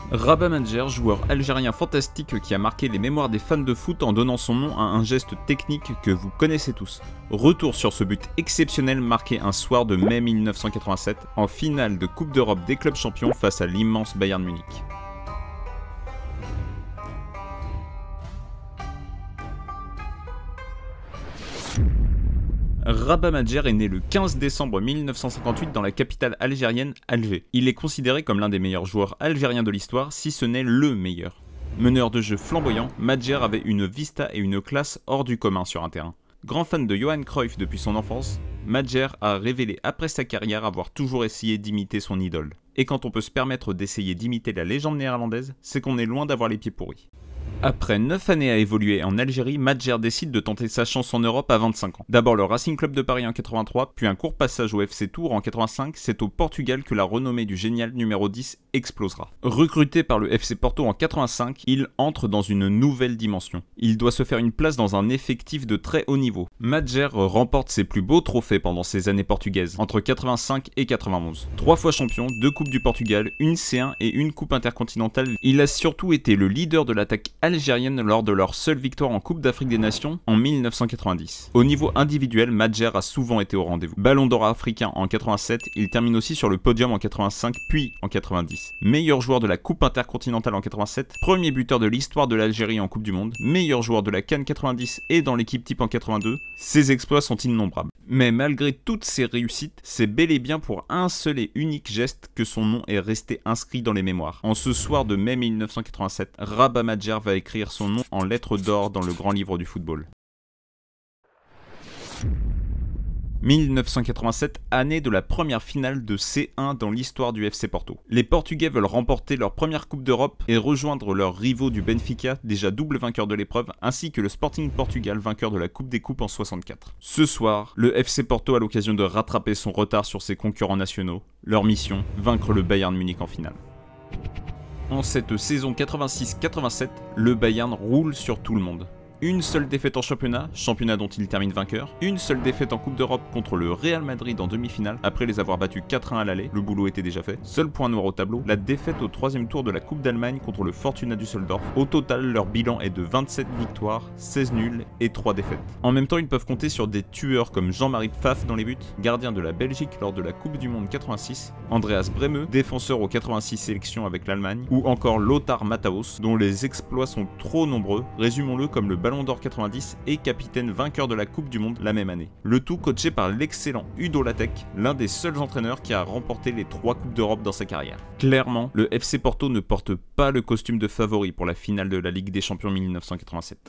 Rabah Madjer, joueur algérien fantastique qui a marqué les mémoires des fans de foot en donnant son nom à un geste technique que vous connaissez tous. Retour sur ce but exceptionnel marqué un soir de mai 1987 en finale de Coupe d'Europe des clubs champions face à l'immense Bayern Munich. Rabah Madjer est né le 15 décembre 1958 dans la capitale algérienne, Alger. Il est considéré comme l'un des meilleurs joueurs algériens de l'histoire, si ce n'est le meilleur. Meneur de jeu flamboyant, Madjer avait une vista et une classe hors du commun sur un terrain. Grand fan de Johan Cruyff depuis son enfance, Madjer a révélé après sa carrière avoir toujours essayé d'imiter son idole. Et quand on peut se permettre d'essayer d'imiter la légende néerlandaise, c'est qu'on est loin d'avoir les pieds pourris. Après 9 années à évoluer en Algérie, Madjer décide de tenter sa chance en Europe à 25 ans. D'abord le Racing Club de Paris en 83, puis un court passage au FC Tours en 85, c'est au Portugal que la renommée du génial numéro 10 explosera. Recruté par le FC Porto en 85, il entre dans une nouvelle dimension. Il doit se faire une place dans un effectif de très haut niveau. Madjer remporte ses plus beaux trophées pendant ces années portugaises, entre 85 et 91. 3 fois champion, 2 coupes du Portugal, une C1 et une coupe intercontinentale. Il a surtout été le leader de l'attaque algérienne lors de leur seule victoire en Coupe d'Afrique des Nations en 1990. Au niveau individuel, Madjer a souvent été au rendez-vous. Ballon d'or africain en 87, il termine aussi sur le podium en 85 puis en 90. Meilleur joueur de la Coupe intercontinentale en 87, premier buteur de l'histoire de l'Algérie en Coupe du Monde, meilleur joueur de la CAN 90 et dans l'équipe type en 82, ses exploits sont innombrables. Mais malgré toutes ces réussites, c'est bel et bien pour un seul et unique geste que son nom est resté inscrit dans les mémoires. En ce soir de mai 1987, Rabah Madjer va écrire son nom en lettres d'or dans le grand livre du football. 1987, année de la première finale de C1 dans l'histoire du FC Porto. Les Portugais veulent remporter leur première Coupe d'Europe et rejoindre leurs rivaux du Benfica, déjà double vainqueur de l'épreuve, ainsi que le Sporting Portugal, vainqueur de la Coupe des Coupes en 64. Ce soir, le FC Porto a l'occasion de rattraper son retard sur ses concurrents nationaux. Leur mission, vaincre le Bayern Munich en finale. En cette saison 86-87, le Bayern roule sur tout le monde. Une seule défaite en championnat dont il termine vainqueur, une seule défaite en Coupe d'Europe contre le Real Madrid en demi-finale, après les avoir battus 4-1 à l'aller, le boulot était déjà fait. Seul point noir au tableau, la défaite au 3e tour de la Coupe d'Allemagne contre le Fortuna Düsseldorf. Au total, leur bilan est de 27 victoires, 16 nuls et 3 défaites. En même temps, ils peuvent compter sur des tueurs comme Jean-Marie Pfaff dans les buts, gardien de la Belgique lors de la Coupe du Monde 86, Andreas Brehme, défenseur aux 86 sélections avec l'Allemagne, ou encore Lothar Matthäus, dont les exploits sont trop nombreux, résumons-le comme le Ballon d'Or 90 et capitaine vainqueur de la Coupe du Monde la même année. Le tout coaché par l'excellent Udo Lattek, l'un des seuls entraîneurs qui a remporté les 3 Coupes d'Europe dans sa carrière. Clairement, le FC Porto ne porte pas le costume de favori pour la finale de la Ligue des Champions 1987.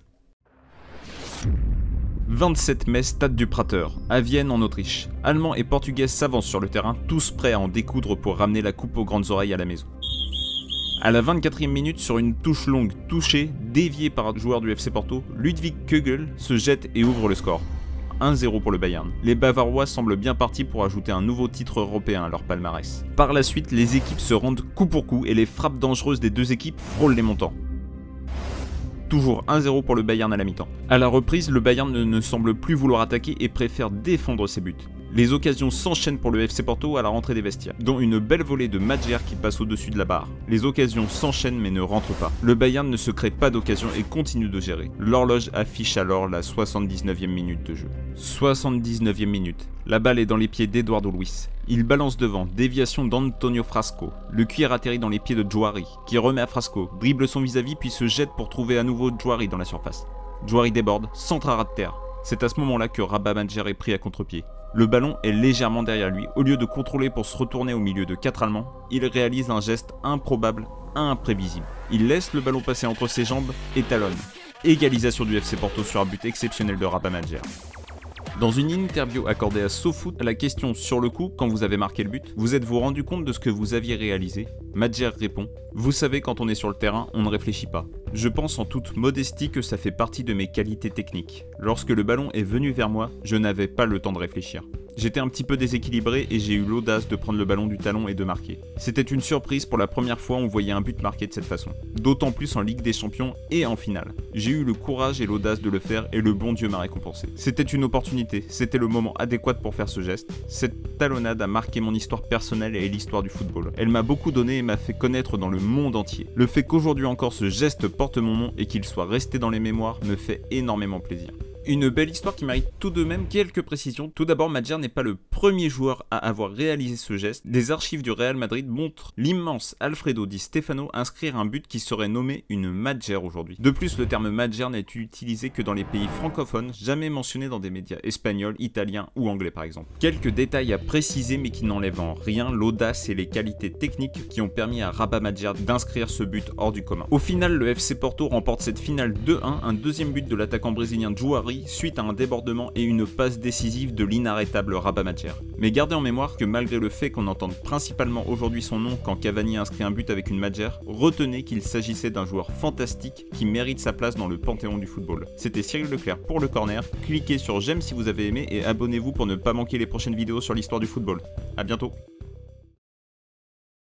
27 mai, stade du Prater, à Vienne en Autriche. Allemands et Portugais s'avancent sur le terrain, tous prêts à en découdre pour ramener la coupe aux grandes oreilles à la maison. À la 24e minute, sur une touche longue touchée, déviée par un joueur du FC Porto, Ludwig Kögel se jette et ouvre le score. 1-0 pour le Bayern. Les Bavarois semblent bien partis pour ajouter un nouveau titre européen à leur palmarès. Par la suite, les équipes se rendent coup pour coup et les frappes dangereuses des deux équipes frôlent les montants. Toujours 1-0 pour le Bayern à la mi-temps. À la reprise, le Bayern ne semble plus vouloir attaquer et préfère défendre ses buts. Les occasions s'enchaînent pour le FC Porto à la rentrée des vestiaires, dont une belle volée de Madjer qui passe au-dessus de la barre. Les occasions s'enchaînent mais ne rentrent pas. Le Bayern ne se crée pas d'occasion et continue de gérer. L'horloge affiche alors la 79e minute de jeu. 79e minute. La balle est dans les pieds d'Eduardo Luiz. Il balance devant, déviation d'Antonio Frasco. Le cuir atterrit dans les pieds de Djouari, qui remet à Frasco, dribble son vis-à-vis puis se jette pour trouver à nouveau Djouari dans la surface. Djouari déborde, centre à ras de terre. C'est à ce moment-là que Rabah Madjer est pris à contre-pied. Le ballon est légèrement derrière lui. Au lieu de contrôler pour se retourner au milieu de 4 Allemands, il réalise un geste improbable, imprévisible. Il laisse le ballon passer entre ses jambes et talonne. Égalisation du FC Porto sur un but exceptionnel de Rabah Madjer. Dans une interview accordée à SoFoot, à la question sur le coup, quand vous avez marqué le but, vous êtes-vous rendu compte de ce que vous aviez réalisé? Madjer répond: vous savez, quand on est sur le terrain, on ne réfléchit pas. Je pense en toute modestie que ça fait partie de mes qualités techniques. Lorsque le ballon est venu vers moi, je n'avais pas le temps de réfléchir. J'étais un petit peu déséquilibré et j'ai eu l'audace de prendre le ballon du talon et de marquer. C'était une surprise, pour la première fois on voyait un but marqué de cette façon. D'autant plus en Ligue des Champions et en finale. J'ai eu le courage et l'audace de le faire et le bon Dieu m'a récompensé. C'était une opportunité, c'était le moment adéquat pour faire ce geste. Cette talonnade a marqué mon histoire personnelle et l'histoire du football. Elle m'a beaucoup donné et m'a fait connaître dans le monde entier. Le fait qu'aujourd'hui encore ce geste porte mon nom et qu'il soit resté dans les mémoires me fait énormément plaisir. Une belle histoire qui mérite tout de même quelques précisions. Tout d'abord, Madjer n'est pas le premier joueur à avoir réalisé ce geste. Des archives du Real Madrid montrent l'immense Alfredo Di Stefano inscrire un but qui serait nommé une Madjer aujourd'hui. De plus, le terme Madjer n'est utilisé que dans les pays francophones, jamais mentionné dans des médias espagnols, italiens ou anglais par exemple. Quelques détails à préciser mais qui n'enlèvent en rien l'audace et les qualités techniques qui ont permis à Rabat Madjer d'inscrire ce but hors du commun. Au final, le FC Porto remporte cette finale 2-1, un deuxième but de l'attaquant brésilien Juari suite à un débordement et une passe décisive de l'inarrêtable Rabat Madjer. Mais gardez en mémoire que malgré le fait qu'on entende principalement aujourd'hui son nom quand Cavani inscrit un but avec une Madjer, retenez qu'il s'agissait d'un joueur fantastique qui mérite sa place dans le panthéon du football. C'était Cyril Leclerc pour le corner, cliquez sur j'aime si vous avez aimé et abonnez-vous pour ne pas manquer les prochaines vidéos sur l'histoire du football. A bientôt.